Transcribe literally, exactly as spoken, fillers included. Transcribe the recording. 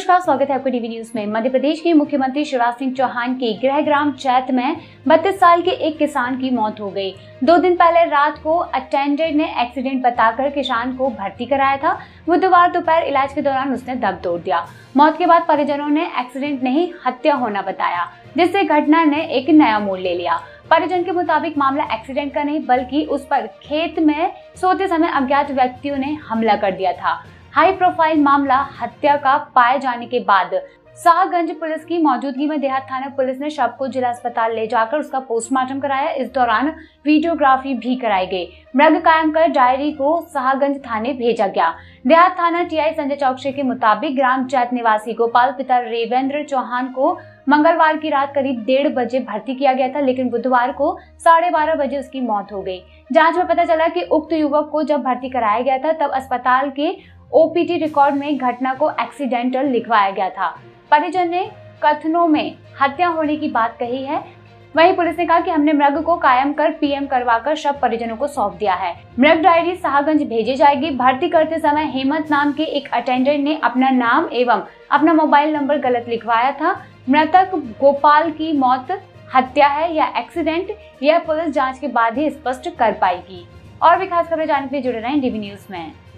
नमस्कार, स्वागत है आपको टीवी न्यूज में। मध्य प्रदेश के मुख्यमंत्री शिवराज सिंह चौहान की गृहग्राम चैत में बत्तीस साल के एक किसान की मौत हो गई। दो दिन पहले रात को अटेंडेंट ने एक्सीडेंट बताकर किसान को भर्ती कराया था। बुधवार दोपहर इलाज के दौरान उसने दम तोड़ दिया। मौत के बाद परिजनों ने एक्सीडेंट नहीं हत्या होना बताया, जिससे घटना ने एक नया मोड़ ले लिया। परिजन के मुताबिक मामला एक्सीडेंट का नहीं बल्कि उस पर खेत में सोते समय अज्ञात व्यक्तियों ने हमला कर दिया था। हाई प्रोफाइल मामला हत्या का पाए जाने के बाद शाहगंज पुलिस की मौजूदगी में देहात थाना पुलिस ने शव को जिला अस्पताल ले जाकर उसका पोस्टमार्टम कराया। इस दौरान वीडियोग्राफी भी कराई गई। मृग कायम कर डायरी को शाहगंज थाने भेजा गया। देहात थाना टीआई संजय चौकसी के मुताबिक ग्राम चैत निवासी गोपाल पिता रेवेंद्र चौहान को मंगलवार की रात करीब डेढ़ बजे भर्ती किया गया था, लेकिन बुधवार को साढ़े बारह बजे उसकी मौत हो गई। जांच में पता चला कि उक्त युवक को जब भर्ती कराया गया था तब अस्पताल के ओपीटी रिकॉर्ड में घटना को एक्सीडेंटल लिखवाया गया था। परिजन ने कथनों में हत्या होने की बात कही है। वहीं पुलिस ने कहा कि हमने मृग को कायम कर पीएम करवाकर शव परिजनों को सौंप दिया है। मृग डायरी शाहगंज भेजी जाएगी। भर्ती करते समय हेमंत नाम के एक अटेंडेंट ने अपना नाम एवं अपना मोबाइल नंबर गलत लिखवाया था। मृतक गोपाल की मौत हत्या है या एक्सीडेंट, यह पुलिस जाँच के बाद ही स्पष्ट कर पाएगी। और भी खास खबरें जानने के लिए जुड़े रहें टीवी न्यूज में।